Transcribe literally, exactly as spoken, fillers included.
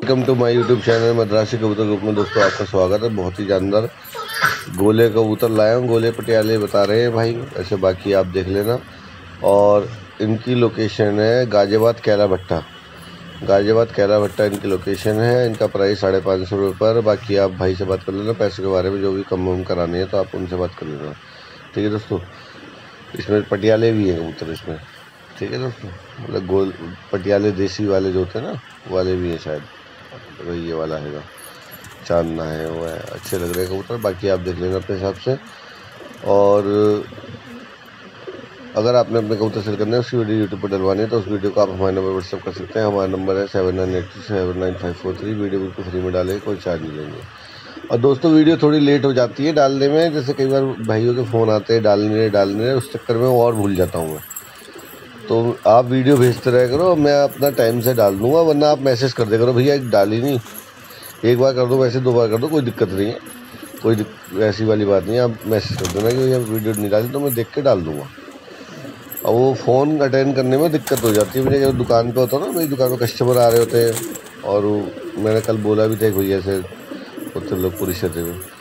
Welcome to my YouTube channel Madrasi कबूतर group में दोस्तों आपका स्वागत है। बहुत ही जानदार गोले कबूतर लाया हूँ, गोले पटियाले बता रहे हैं भाई, ऐसे बाकी आप देख लेना। और इनकी लोकेशन है गाजियाबाद कैला भट्टा, गाजियाबाद कैला भट्टा इनकी लोकेशन है। इनका प्राइस साढ़े पाँच सौ रुपये पर। बाकी आप भाई से बात कर लेना पैसों के बारे में, जो भी कम वम करानी है तो आप उनसे बात कर लेना, ठीक है दोस्तों। इसमें पटियाले भी हैं कबूतर इसमें, ठीक है दोस्तों। मतलब गोल पटियाले देसी वाले जो होते हैं ना, वाले भी हैं शायद, वही ये वाला है, चांदना है वो है, अच्छे लग रहे हैं कबूतर। बाकी आप देख लेना अपने हिसाब से। और अगर आपने अपने कबूतर सेल करना है, उसकी वीडियो यूट्यूब पर डलवानी है तो उस वीडियो को आप हमारे नंबर व्हाट्सअप कर सकते हैं। हमारा नंबर है seven nine eight two seven nine five four three. Video बिल्कुल फ्री में डालेंगे, कोई चार्ज नहीं लेंगे। और दोस्तों वीडियो थोड़ी लेट हो जाती है डालने में, जैसे कई बार भाइयों के फ़ोन आते हैं डालने डालने उस चक्कर में और भूल जाता हूँ मैं। तो आप वीडियो भेजते रहे करो, मैं अपना टाइम से डाल दूँगा, वरना आप मैसेज कर दे करो, भैया एक डाली नहीं, एक बार कर दो, वैसे दो बार कर दो, कोई दिक्कत नहीं है, कोई ऐसी वाली बात नहीं है। आप मैसेज कर देना कि भैया वीडियो नहीं डाली, तो मैं देख के डाल दूँगा। और वो फ़ोन अटेंड करने में दिक्कत हो जाती है मुझे, जब दुकान पे होता है ना, मेरी दुकान पे कस्टमर आ रहे होते हैं। और मैंने कल बोला भी था भैया से होते लोग पूरी शहर में,